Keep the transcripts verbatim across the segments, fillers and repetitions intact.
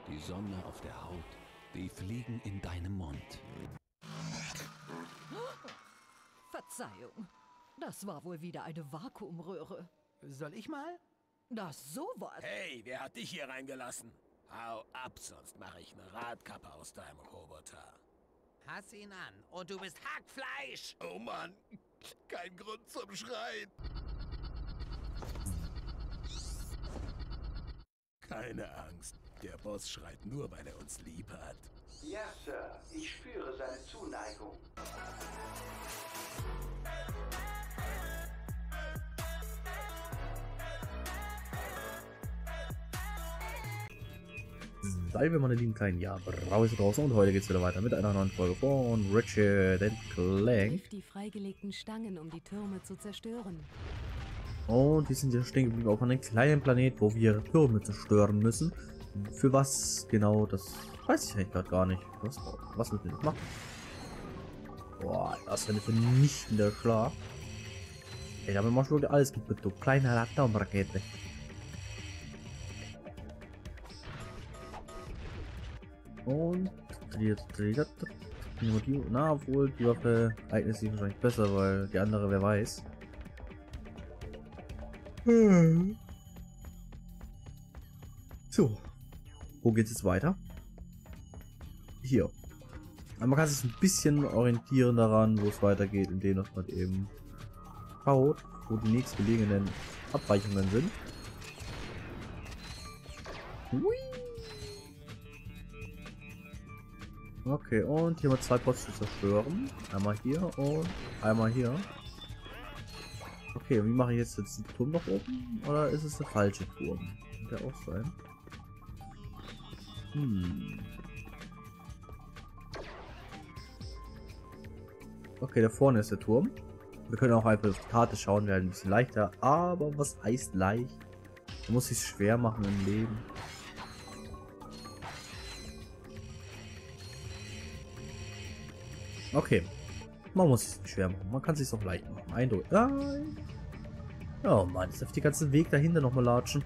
Die Sonne auf der Haut, die Fliegen in deinem Mund. Verzeihung, das war wohl wieder eine Vakuumröhre. Soll ich mal? Das sowas. Hey, wer hat dich hier reingelassen? Hau ab, sonst mache ich eine Radkappe aus deinem Roboter. Hass ihn an und du bist Hackfleisch! Oh Mann, kein Grund zum Schreien. Keine Angst, der Boss schreit nur, weil er uns lieb hat. Ja, Sir, ich spüre seine Zuneigung. Salve meine lieben kleinen ja, Brause draußen und heute geht's wieder weiter mit einer neuen Folge von Ratchet and Clank. Griff die freigelegten Stangen, um die Türme zu zerstören. Und wir sind ja stehen geblieben auf einem kleinen Planet, wo wir Türme zerstören müssen. Für was genau, das weiß ich eigentlich gerade gar nicht. Was, was müssen wir jetzt machen? Boah, das wäre eine vernichtende Schlag. Ey, damit machst du alles kaputt, du kleine Atomrakete. Und na, obwohl die Waffe eignet sich wahrscheinlich besser, weil die andere, wer weiß. So, wo geht es jetzt weiter? Hier. Aber man kann sich ein bisschen orientieren daran, wo es weitergeht, indem man eben schaut, wo die nächstgelegenen Abweichungen sind. Hui. Okay, und hier mal zwei Pots zu zerstören. Einmal hier und einmal hier. Okay, wie mache ich jetzt jetzt den Turm nach oben? Oder ist es der falsche Turm? Kann der auch sein? Hm. Okay, da vorne ist der Turm. Wir können auch einfach auf die Karte schauen, wäre ein bisschen leichter. Aber was heißt leicht? Man muss es schwer machen im Leben. Okay. Man muss es nicht schwer machen. Man kann es sich auch leicht machen. Eindeutig. Nein. Oh Mann, jetzt darf ich den ganzen Weg dahinter nochmal latschen.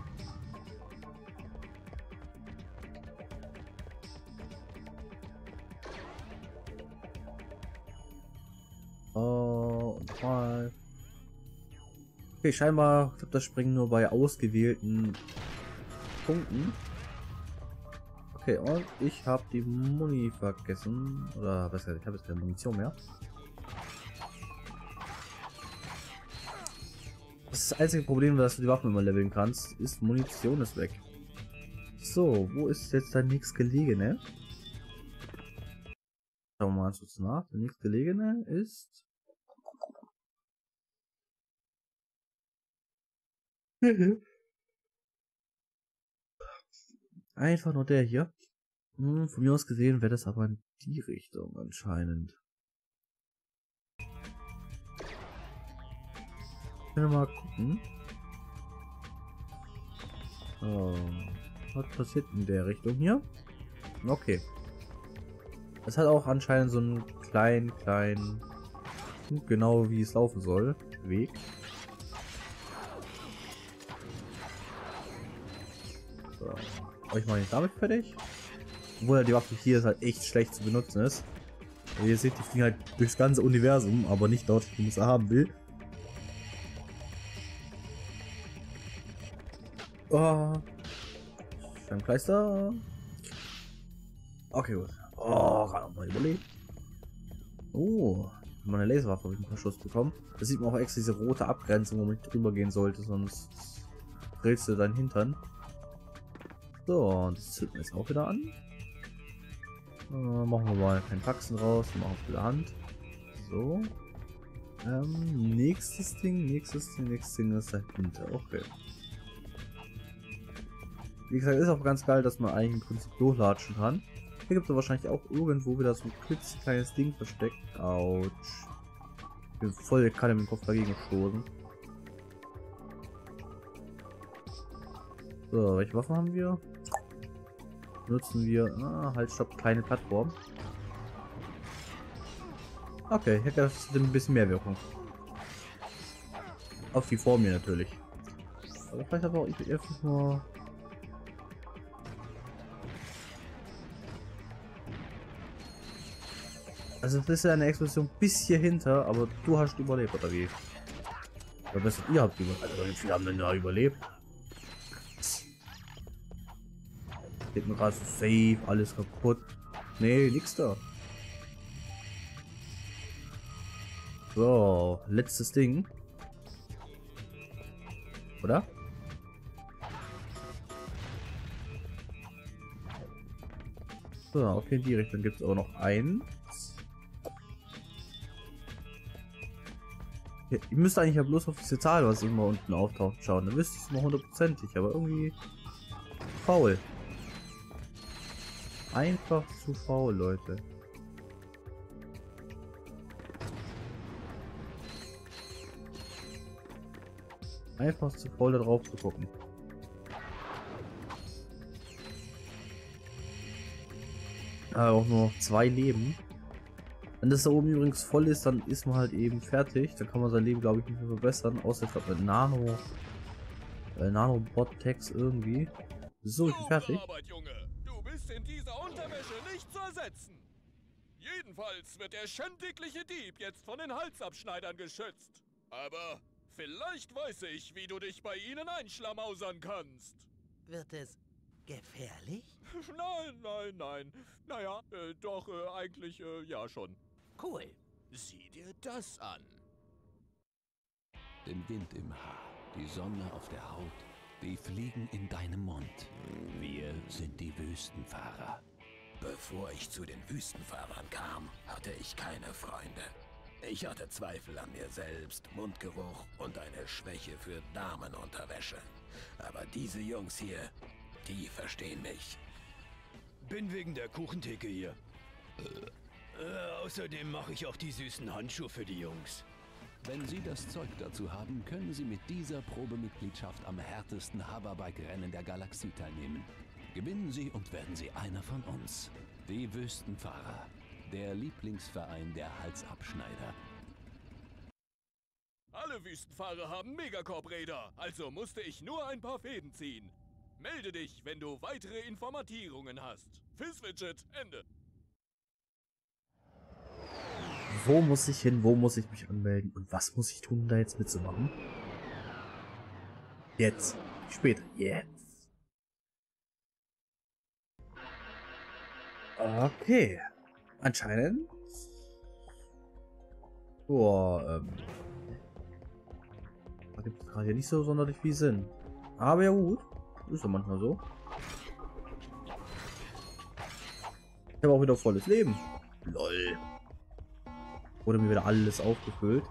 Oh, und nochmal. Okay, scheinbar klappt das Springen nur bei ausgewählten Punkten. Okay, und ich habe die Muni vergessen. Oder besser, ich habe jetzt keine Munition mehr. Das einzige Problem, dass du die Waffen immer leveln kannst, ist Munition ist weg. So, wo ist jetzt der nächstgelegene? Schauen wir mal kurz nach. Der nächstgelegene ist... Einfach nur der hier. Hm, von mir aus gesehen wäre das aber in die Richtung anscheinend. Können wir mal gucken. Oh, was passiert in der Richtung hier? Okay. Es hat auch anscheinend so einen kleinen, kleinen, genau wie es laufen soll, Weg. So. Ich mache jetzt damit fertig. Obwohl die Waffe hier ist halt echt schlecht zu benutzen ist. Ihr seht, die fliegen halt durchs ganze Universum, aber nicht dort, wo man es haben will. Oh. Scheibenkleister. Okay, gut. Oh, gerade noch mal überlebt. Oh, meine Laserwaffe habe ich ein paar Schuss bekommen. Da sieht man auch extra diese rote Abgrenzung, wo man nicht drüber gehen sollte, sonst drehst du deinen Hintern. So, und das zünden wir jetzt auch wieder an. Äh, machen wir mal keinen Faxen raus, machen wir wieder Hand. So. Ähm, nächstes Ding, nächstes Ding, nächstes Ding ist dahinter. Okay. Wie gesagt, ist auch ganz geil, dass man eigentlich im Prinzip durchlatschen kann. Hier gibt es wahrscheinlich auch irgendwo wieder so ein klitzekleines Ding versteckt. Autsch. Ich bin voll gerade mit dem Kopf dagegen gestoßen. So, welche Waffen haben wir? Nutzen wir. Ah, halt, stopp, kleine Plattform. Okay, ich hätte das ein bisschen mehr Wirkung. Auf die vor mir natürlich. Aber vielleicht aber auch ich einfach nur. Also das ist ja eine Explosion bis hier hinter, aber du hast überlebt, oder wie? Oder besser, ihr habt überlebt. Also wie viele haben denn da überlebt? Geht mir gerade so safe, alles kaputt. Nee, nix da. So, letztes Ding. Oder? So, okay, in die Richtung gibt es auch noch einen. Ja, ihr müsst eigentlich ja bloß auf diese Zahl, was immer unten auftaucht, schauen. Dann wisst ihr es mal hundertprozentig, aber irgendwie faul. Einfach zu faul, Leute. Einfach zu faul, da drauf zu gucken. Ah, auch nur noch zwei Leben. Wenn das da oben übrigens voll ist, dann ist man halt eben fertig. Dann kann man sein Leben, glaube ich, nicht mehr verbessern. Außer ich glaube mit Nano. Äh, Nanobot-Text irgendwie. So, ich bin fertig. Arbeit, Junge. Du bist in dieser Unterwäsche nicht zu ersetzen. Jedenfalls wird der schändliche Dieb jetzt von den Halsabschneidern geschützt. Aber vielleicht weiß ich, wie du dich bei ihnen einschlamausern kannst. Wird es gefährlich? Nein, nein, nein. Naja, äh, doch, äh, eigentlich, äh, ja schon. Cool. Sieh dir das an. Den Wind im Haar, die Sonne auf der Haut, die Fliegen in deinem Mund. Wir sind die Wüstenfahrer. Bevor ich zu den Wüstenfahrern kam, hatte ich keine Freunde. Ich hatte Zweifel an mir selbst, Mundgeruch und eine Schwäche für Damenunterwäsche. Aber diese Jungs hier, die verstehen mich. Bin wegen der Kuchentheke hier. Äh, äh, außerdem mache ich auch die süßen Handschuhe für die Jungs. Wenn Sie das Zeug dazu haben, können Sie mit dieser Probemitgliedschaft am härtesten Hoverbike-Rennen der Galaxie teilnehmen. Gewinnen Sie und werden Sie einer von uns. Die Wüstenfahrer. Der Lieblingsverein der Halsabschneider. Alle Wüstenfahrer haben Megacorp-Räder, also musste ich nur ein paar Fäden ziehen. Melde dich, wenn du weitere Informatierungen hast. Fizzwidget, Ende. Wo muss ich hin? Wo muss ich mich anmelden? Und was muss ich tun, um da jetzt mitzumachen? Jetzt. Später. Jetzt. Okay. Anscheinend. Boah, ähm. Da gibt es gerade hier nicht so sonderlich viel Sinn. Aber ja gut. Ist ja manchmal so. Ich habe auch wieder volles Leben. Lol. Wurde mir wieder alles aufgefüllt.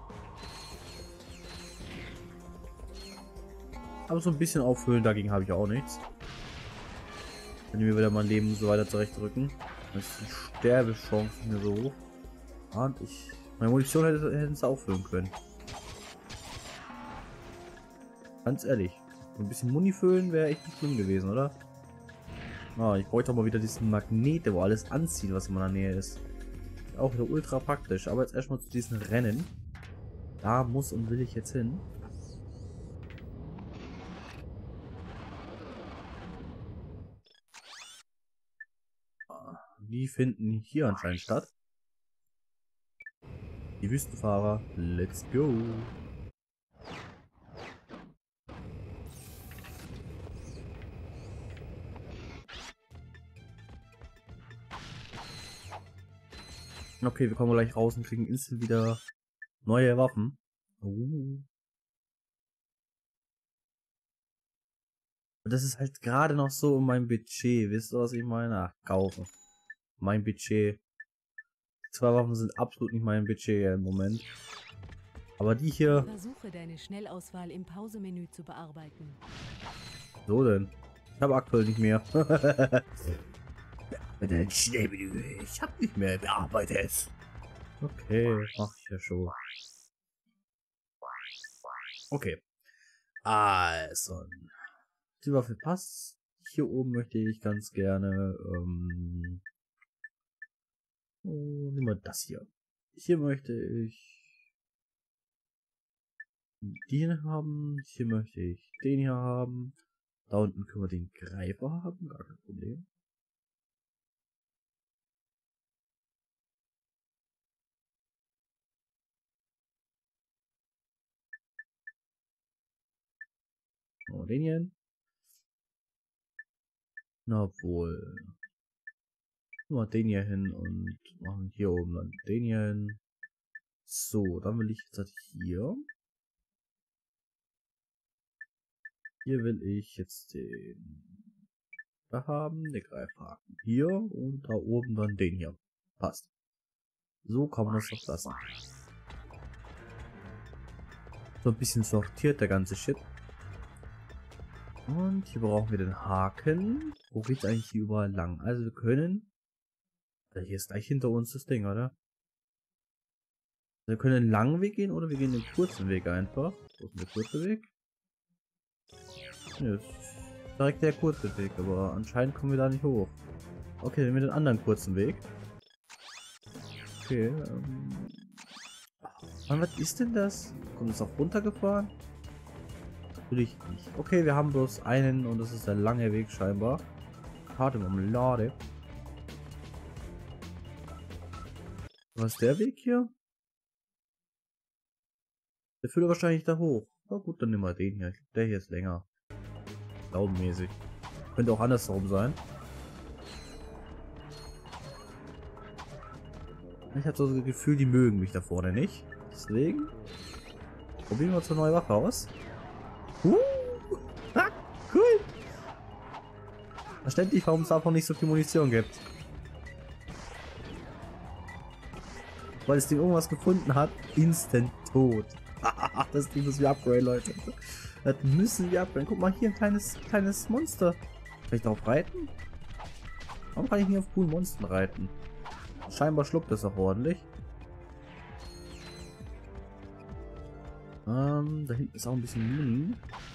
Aber so ein bisschen auffüllen, dagegen habe ich auch nichts. Wenn mir wieder mein Leben so weiter zurechtrücken, dann ist die Sterbechance nicht mehr so hoch. Und ich. Meine Munition hätte, hätten sie auffüllen können. Ganz ehrlich. So ein bisschen Muni füllen wäre echt nicht schlimm gewesen, oder? Ah, ich bräuchte aber wieder diesen Magnet, wo alles anzieht, was in meiner Nähe ist. Auch wieder ultra praktisch. Aber jetzt erstmal zu diesen Rennen. Da muss und will ich jetzt hin. Die finden hier anscheinend statt. Die Wüstenfahrer. Let's go. Okay, wir kommen gleich raus und kriegen instant wieder neue Waffen. Uh. Und das ist halt gerade noch so um mein Budget. Wisst ihr, was ich meine? Ach, kaufen. Mein Budget. Die zwei Waffen sind absolut nicht mein Budget im Moment. Aber die hier... Versuche deine Schnellauswahl im Pausemenü zu bearbeiten. So denn. Ich habe aktuell nicht mehr. Mit einem Schnellmenü. Ich habe nicht mehr bearbeitet. Okay, mach ich ja schon. Okay. Also. Die Waffe passt. Hier oben möchte ich ganz gerne. Ähm, oh, nehmen wir das hier. Hier möchte ich den haben. Hier möchte ich den hier haben. Da unten können wir den Greifer haben. Gar kein Problem. Oh, den hier hin. Na wohl. Mal den hier hin und machen hier oben dann den hier hin. So, dann will ich jetzt halt hier. Hier will ich jetzt den da haben, den Greifhaken hier und da oben dann den hier. Passt. So kann man das doch lassen. So ein bisschen sortiert der ganze Shit. Und hier brauchen wir den Haken. Wo geht's eigentlich hier überall lang? Also wir können... Also hier ist gleich hinter uns das Ding, oder? Wir können den langen Weg gehen oder wir gehen den kurzen Weg einfach. Wo ist denn der kurze Weg? Ja, direkt der kurze Weg, aber anscheinend kommen wir da nicht hoch. Okay, nehmen wir den anderen kurzen Weg. Okay, ähm... Mann, was ist denn das? Kommt es auch runtergefahren? Natürlich nicht. Okay, wir haben bloß einen und das ist der lange Weg scheinbar. Karte Marmelade. Was ist der Weg hier? Der führt wahrscheinlich da hoch. Na gut, dann nehmen wir den hier. Der hier ist länger. Laubenmäßig. Könnte auch andersrum sein. Ich habe so das Gefühl, die mögen mich da vorne nicht. Deswegen probieren wir uns eine neue Waffe aus. Uh, ah, cool. Verständlich, warum es davon nicht so viel Munition gibt. Weil das Ding irgendwas gefunden hat, instant tot. Das Ding müssen wir upgraden, Leute. Das müssen wir upgraden. Guck mal, hier ein kleines, kleines Monster. Kann ich darauf reiten? Warum kann ich nicht auf coolen Monstern reiten? Scheinbar schluckt das auch ordentlich. Ähm, da hinten ist auch ein bisschen Muni.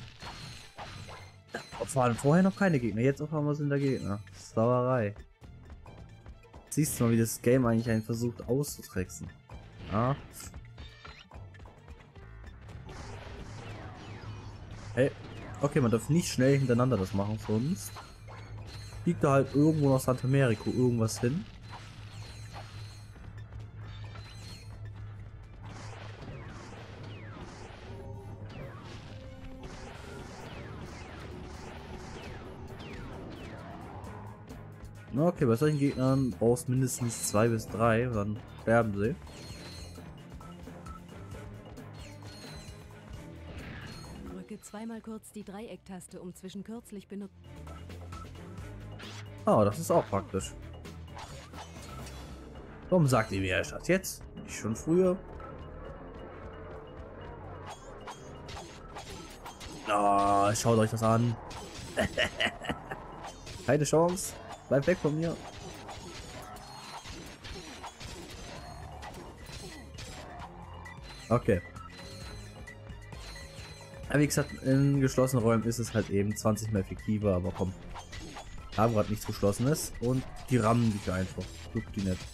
Da waren vorher noch keine Gegner, jetzt auf einmal sind da Gegner. Sauerei. Siehst du mal, wie das Game eigentlich einen versucht auszutricksen. Ja. Hey, okay, man darf nicht schnell hintereinander das machen, sonst fliegt da halt irgendwo nach Santa Merico irgendwas hin. Okay, bei solchen Gegnern brauchst du mindestens zwei bis drei, dann sterben sie. Drücke zweimal kurz die Dreiecktaste, um zwischen kürzlich benutzt. Ah, das ist auch praktisch. Warum sagt ihr mir erst jetzt? Nicht schon früher? Ah, oh, schaut euch das an. Keine Chance. Bleib weg von mir. Okay. Ja, wie gesagt, in geschlossenen Räumen ist es halt eben zwanzig mal effektiver, aber komm. Haben gerade nichts Geschlossenes und die rammen dich einfach. Guck die nicht.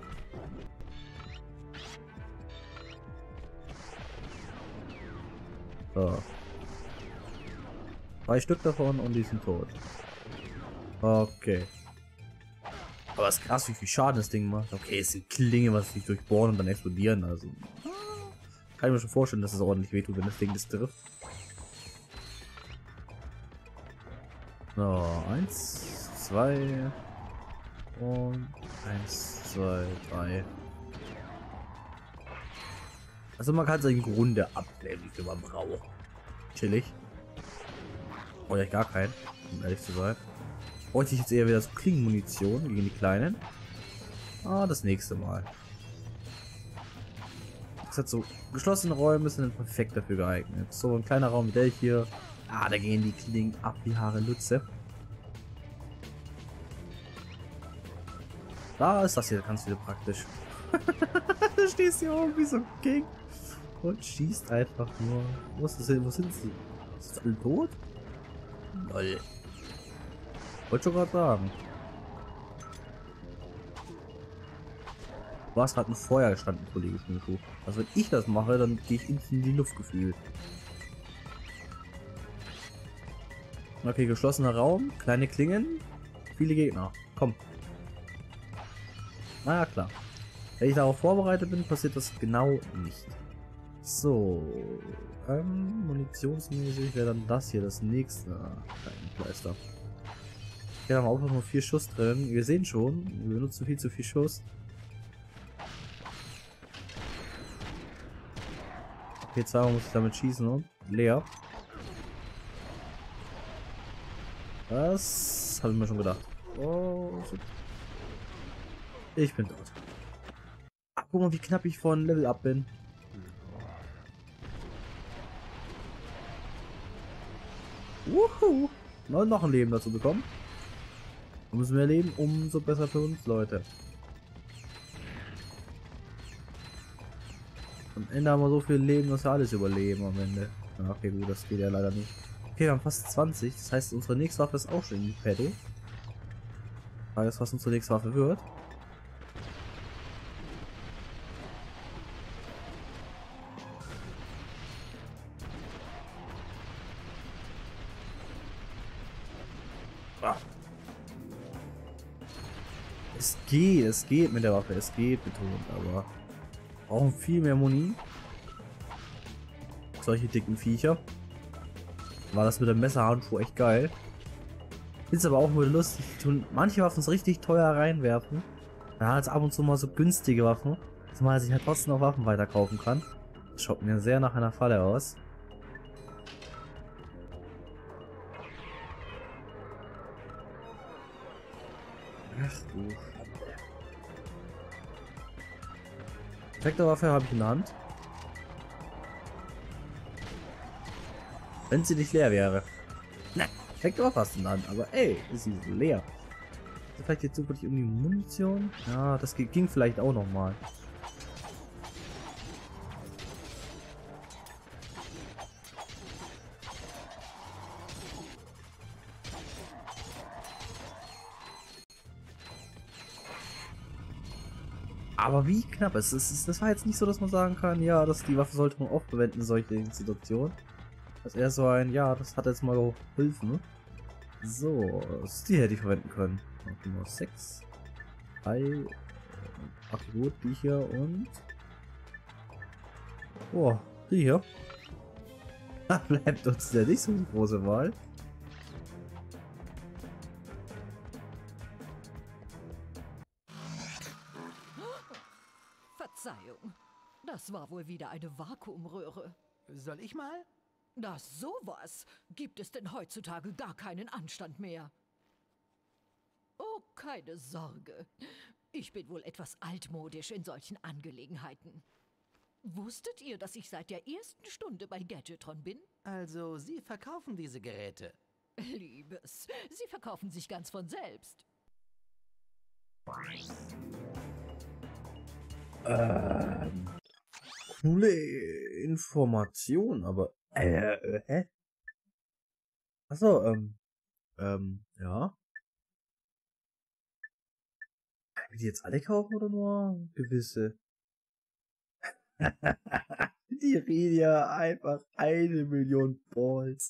So. Drei Stück davon und die sind tot. Okay. Aber es ist krass, wie viel Schaden das Ding macht. Okay, es sind Klinge, was sich durchbohren und dann explodieren. Also kann ich mir schon vorstellen, dass es ordentlich wehtut, wenn das Ding das trifft. So, eins, zwei und eins, zwei, drei. Also man kann es im Grunde abnehmen, wie viel man braucht. Chillig. Oder gar keinen, um ehrlich zu sein. Bräuchte ich jetzt eher wieder so Klingenmunition gegen die Kleinen. Ah, das nächste Mal. Das hat so geschlossene Räume sind perfekt dafür geeignet. So ein kleiner Raum wie der hier. Ah, da gehen die Klingen ab wie Haare Lutze. Da ist das hier ganz wieder praktisch. Da stehst du hier oben wie so ein King und schießt einfach nur. Wo ist das hin? Wo sind sie? Ist das alle tot? Lol. Wollte schon gerade sagen. Du hast gerade ein Feuer gestanden, Kollege Schmidt. Also wenn ich das mache, dann gehe ich in die Luft gefühlt. Okay, geschlossener Raum, kleine Klingen, viele Gegner. Komm. Na ja, klar. Wenn ich darauf vorbereitet bin, passiert das genau nicht. So. Ähm, munitionsmäßig wäre dann das hier das nächste. Kleister. Hier haben wir auch noch nur vier Schuss drin. Wir sehen schon, wir benutzen viel zu viel Schuss. Okay, zweimal muss ich damit schießen und leer. Das habe ich mir schon gedacht. Oh, so. Ich bin tot. Ach, guck mal, wie knapp ich von Level Up bin. Wuhu! Noch ein Leben dazu bekommen. Umso mehr Leben, umso besser für uns, Leute. Am Ende haben wir so viel Leben, dass wir alles überleben am Ende. Ja, okay, gut, das geht ja leider nicht. Okay, wir haben fast zwanzig. Das heißt, unsere nächste Waffe ist auch schon in petto. Frage ist, was unsere nächste Waffe wird. Ah. Es geht, es geht mit der Waffe, es geht betont, aber brauchen viel mehr Muni. Solche dicken Viecher. War das mit dem Messerhandschuh echt geil. Ist aber auch nur lustig, tun manche Waffen so richtig teuer reinwerfen. Da hat es ab und zu mal so günstige Waffen, dass man sich halt trotzdem noch Waffen weiterkaufen kann. Das schaut mir sehr nach einer Falle aus. Ach du Schande. Vektorwaffe habe ich in der Hand. Wenn sie nicht leer wäre. Na, Vektorwaffe hast du in der Hand, aber ey, ist sie so leer. Ist vielleicht jetzt zufällig irgendwie Munition? Ja, das ging vielleicht auch noch mal. Aber wie knapp es ist, es, das war jetzt nicht so, dass man sagen kann, ja, dass die Waffe sollte man oft verwenden in solchen Situationen. Das ist eher so ein, ja, das hat jetzt mal geholfen. So, die hätte ich verwenden können. Okay, nur sechs. drei. Okay, gut, die hier und. Oh, die hier. Da bleibt uns ja nicht so die große Wahl. Verzeihung. Das war wohl wieder eine Vakuumröhre. Soll ich mal? Na sowas. Gibt es denn heutzutage gar keinen Anstand mehr? Oh, keine Sorge. Ich bin wohl etwas altmodisch in solchen Angelegenheiten. Wusstet ihr, dass ich seit der ersten Stunde bei Gadgetron bin? Also, Sie verkaufen diese Geräte. Liebes, sie verkaufen sich ganz von selbst. Ähm, coole Information, aber äh, äh, hä? Achso, ähm, ähm, ja. Kann ich die jetzt alle kaufen oder nur gewisse? Die reden ja einfach eine Million Balls.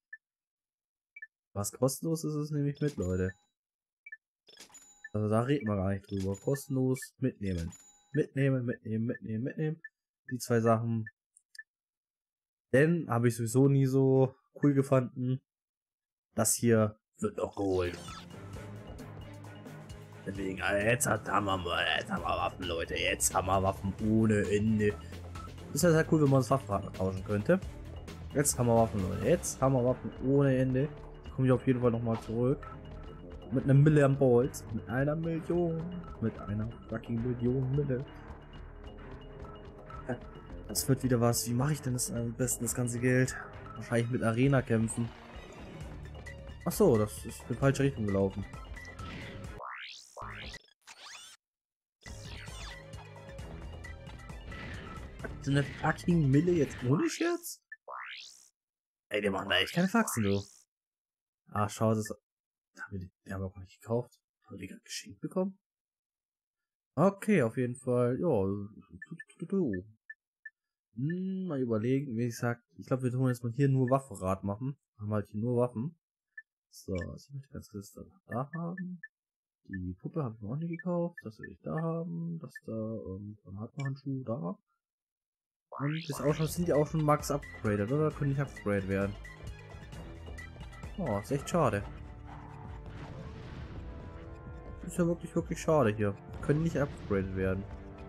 Was kostenlos ist, ist nämlich mit, Leute. Also da reden wir gar nicht drüber. Kostenlos mitnehmen. Mitnehmen, mitnehmen, mitnehmen, mitnehmen. Die zwei Sachen. Denn habe ich sowieso nie so cool gefunden. Das hier wird noch geholt. Deswegen, jetzt haben wir, jetzt haben wir Waffen, Leute. Jetzt haben wir Waffen ohne Ende. Das wäre halt cool, wenn man das Waffenpartner tauschen könnte. Jetzt haben wir Waffen, Leute. Jetzt haben wir Waffen ohne Ende. Komme ich auf jeden Fall nochmal zurück. Mit einem Million Balls. Mit einer Million. Mit einer fucking Million Mille. Das wird wieder was. Wie mache ich denn das am besten, das ganze Geld? Wahrscheinlich mit Arena kämpfen. Ach so, das ist in die falsche Richtung gelaufen. So eine fucking Mille jetzt ohne Scherz? Ey, die machen da echt keine Faxen, du. Ah, schau, das haben wir die, die haben wir auch nicht gekauft. Haben wir die gerade geschenkt bekommen? Okay, auf jeden Fall. Ja. Hm, mal überlegen, wie gesagt. Ich glaube, wir tun jetzt mal hier nur Waffenrad machen. Machen wir halt hier nur Waffen. So, jetzt möchte ich ganz Liste da haben. Die Puppe habe ich noch nicht gekauft. Das will ich da haben. Das da, ähm, dann hat man einen Schuh da. Und ist auch schon, sind die auch schon Max upgraded, oder? Können nicht upgraded werden. Oh, ist echt schade. Ist ja wirklich, wirklich schade hier. Können nicht upgraded werden.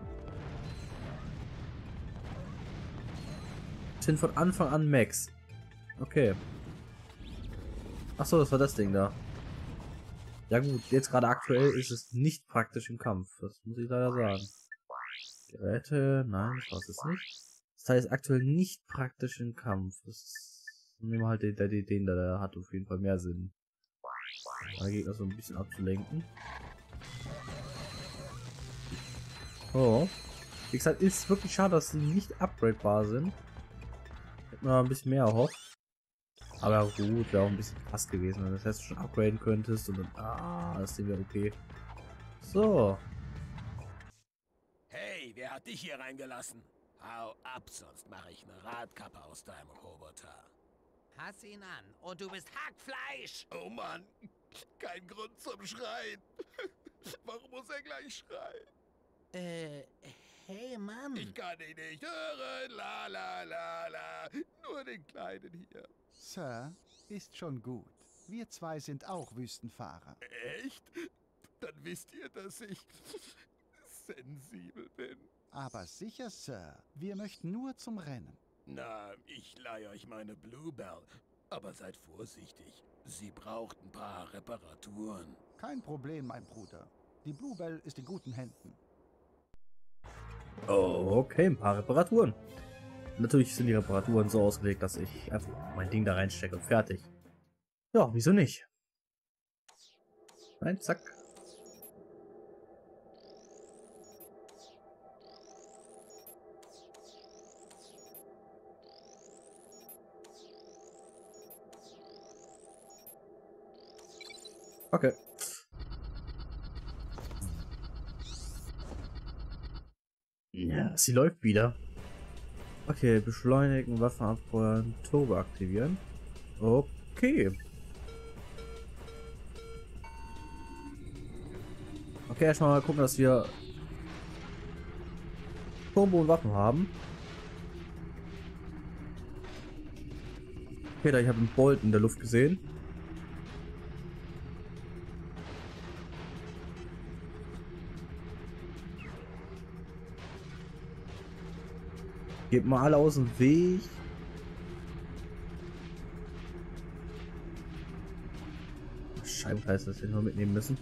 Sind von Anfang an Max. Okay. Achso, das war das Ding da. Ja gut, jetzt gerade aktuell ist es nicht praktisch im Kampf. Das muss ich leider sagen. Geräte, nein, das war es nicht. Das heißt aktuell nicht praktisch im Kampf. Das ist, nehmen wir halt den, den, den da, der hat auf jeden Fall mehr Sinn. Da geht das so ein bisschen abzulenken. Oh. Wie gesagt, ist wirklich schade, dass sie nicht upgradebar sind. Hätten wir ein bisschen mehr erhofft. Aber gut, wäre auch ein bisschen krass gewesen, wenn du das jetzt schon upgraden könntest und dann, ah, das Ding wäre okay. So. Hey, wer hat dich hier reingelassen? Hau ab, sonst mache ich eine Radkappe aus deinem Roboter. Pass ihn an und du bist Hackfleisch! Oh Mann, kein Grund zum Schreien. Warum muss er gleich schreien? Äh, hey Mann. Ich kann ihn nicht hören, la la la la. Nur den Kleinen hier. Sir, ist schon gut. Wir zwei sind auch Wüstenfahrer. Echt? Dann wisst ihr, dass ich sensibel bin. Aber sicher, Sir. Wir möchten nur zum Rennen. Na, ich leihe euch meine Bluebell. Aber seid vorsichtig. Sie braucht ein paar Reparaturen. Kein Problem, mein Bruder. Die Bluebell ist in guten Händen. Oh, okay, ein paar Reparaturen. Natürlich sind die Reparaturen so ausgelegt, dass ich einfach mein Ding da reinstecke und fertig. Ja, wieso nicht? Nein, zack. Okay. Ja, sie läuft wieder. Okay, beschleunigen, Waffen abfeuern, Turbo aktivieren. Okay. Okay, erstmal mal gucken, dass wir Turbo und Waffen haben. Okay, da ich habe einen Bolt in der Luft gesehen. Geht mal alle aus dem Weg. Scheibenkreis, das wir nur mitnehmen müssen.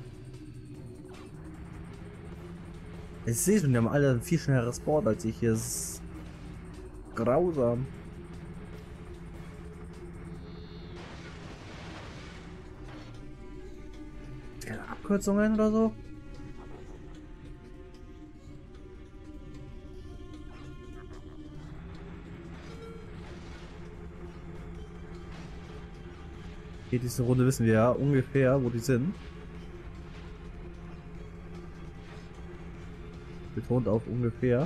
Ich sehe schon, die haben alle ein viel schnelleres Board als ich hier. Das ist grausam. Keine Abkürzungen oder so? Okay, diese Runde wissen wir ja ungefähr, wo die sind. Betont auf ungefähr.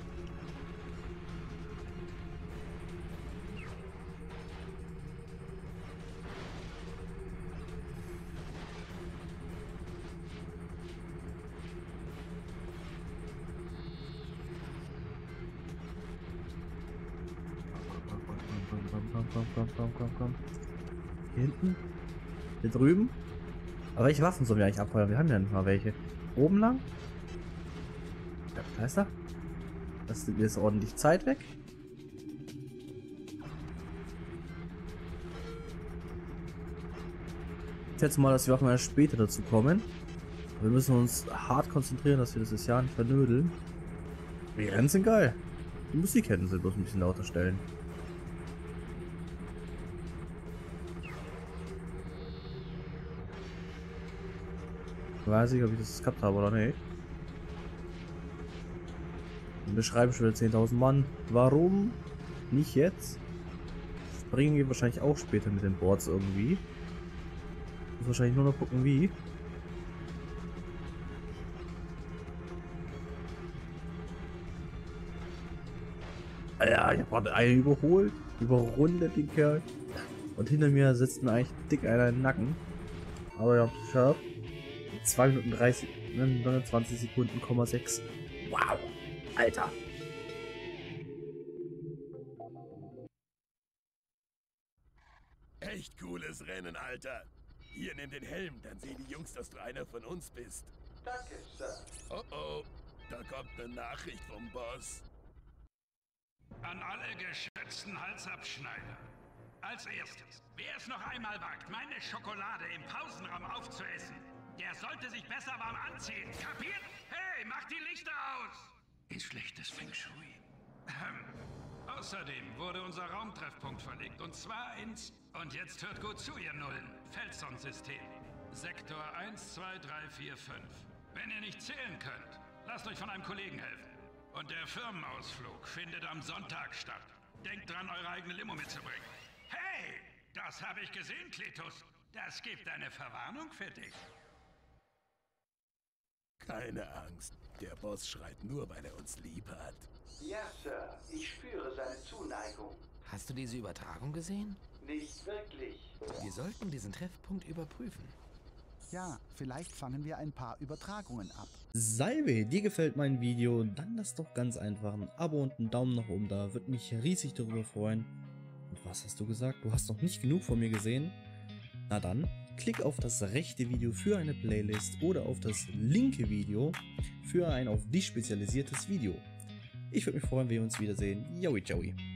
Komm, komm, komm, komm, komm, komm. Hier hinten? Hier drüben? Aber welche Waffen sollen wir eigentlich abfeuern? Wir haben ja nicht mal welche. Oben lang? Ja, da ist er. Das nimmt jetzt ordentlich Zeit weg. Ich schätze mal, dass die Waffen erst später dazu kommen. Wir müssen uns hart konzentrieren, dass wir das jetzt ja nicht vernödeln. Die Rennen sind geil. Die Musik hätten sie bloß ein bisschen lauter stellen. Weiß ich, ob ich das gehabt habe oder nicht. Wir schreiben schon wieder zehntausend Mann. Warum nicht jetzt? Springen wir wahrscheinlich auch später mit den Boards irgendwie. Muss wahrscheinlich nur noch gucken, wie. Ja, ich habe einen überholt, überrundet den Kerl. Und hinter mir sitzt mir eigentlich dick einer in den Nacken. Aber ja, geschafft. zwei Minuten dreißig, neunundzwanzig Sekunden, sechs. Wow, Alter. gutes Rennen, Alter. Hier, nimm den Helm, dann sehen die Jungs, dass du einer von uns bist. Danke, Sir. Oh oh, da kommt eine Nachricht vom Boss. An alle geschätzten Halsabschneider. Als erstes, wer es noch einmal wagt, meine Schokolade im Pausenraum aufzuessen, der sollte sich besser warm anziehen. Kapiert? Hey, macht die Lichter aus! Ist schlechtes Feng Shui. Ähm, außerdem wurde unser Raumtreffpunkt verlegt, und zwar ins... Und jetzt hört gut zu, ihr Nullen. Feldsonsystem. Sektor eins, zwei, drei, vier, fünf. Wenn ihr nicht zählen könnt, lasst euch von einem Kollegen helfen. Und der Firmenausflug findet am Sonntag statt. Denkt dran, eure eigene Limo mitzubringen. Hey, das habe ich gesehen, Kletus. Das gibt eine Verwarnung für dich. Keine Angst. Der Boss schreit nur, weil er uns lieb hat. Ja, Sir. Ich spüre seine Zuneigung. Hast du diese Übertragung gesehen? Nicht wirklich. Wir sollten diesen Treffpunkt überprüfen. Ja, vielleicht fangen wir ein paar Übertragungen ab. Salve, dir gefällt mein Video, dann lass doch ganz einfach ein Abo und einen Daumen nach oben da, würde mich riesig darüber freuen. Und was hast du gesagt? Du hast noch nicht genug von mir gesehen? Na dann, klick auf das rechte Video für eine Playlist oder auf das linke Video für ein auf dich spezialisiertes Video. Ich würde mich freuen, wenn wir uns wiedersehen. Yowie, ciao.